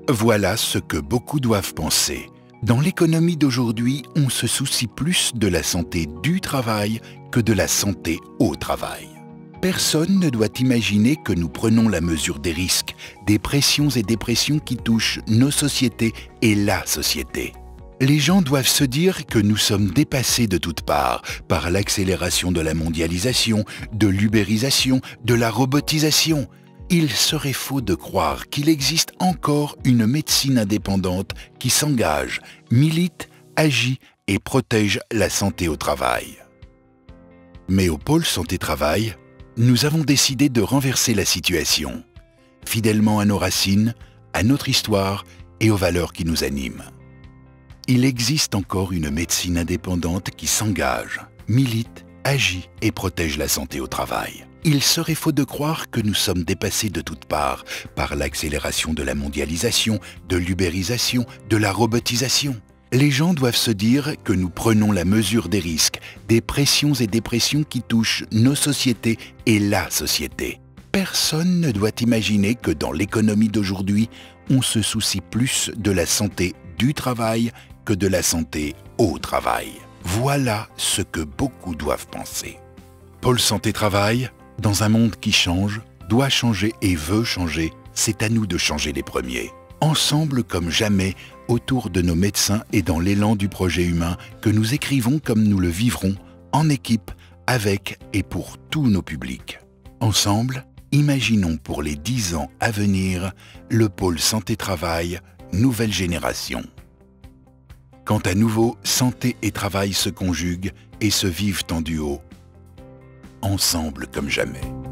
Voilà ce que beaucoup doivent penser. Dans l'économie d'aujourd'hui, on se soucie plus de la santé du travail que de la santé au travail. Personne ne doit imaginer que nous prenons la mesure des risques, des pressions et dépressions qui touchent nos sociétés et la société. Les gens doivent se dire que nous sommes dépassés de toutes parts par l'accélération de la mondialisation, de l'ubérisation, de la robotisation. Il serait faux de croire qu'il existe encore une médecine indépendante qui s'engage, milite, agit et protège la santé au travail. Mais au pôle santé-travail, nous avons décidé de renverser la situation, fidèlement à nos racines, à notre histoire et aux valeurs qui nous animent. Il existe encore une médecine indépendante qui s'engage, milite, agit et protège la santé au travail. Il serait faux de croire que nous sommes dépassés de toutes parts par l'accélération de la mondialisation, de l'ubérisation, de la robotisation. Les gens doivent se dire que nous prenons la mesure des risques, des pressions et dépressions qui touchent nos sociétés et la société. Personne ne doit imaginer que dans l'économie d'aujourd'hui, on se soucie plus de la santé du travail que de la santé au travail. Voilà ce que beaucoup doivent penser. Pôle santé-travail, dans un monde qui change, doit changer et veut changer, c'est à nous de changer les premiers. Ensemble comme jamais, autour de nos médecins et dans l'élan du projet humain que nous écrivons comme nous le vivrons, en équipe, avec et pour tous nos publics. Ensemble, imaginons pour les 10 ans à venir le pôle santé-travail, nouvelle génération. Quand à nouveau, santé et travail se conjuguent et se vivent en duo, ensemble comme jamais.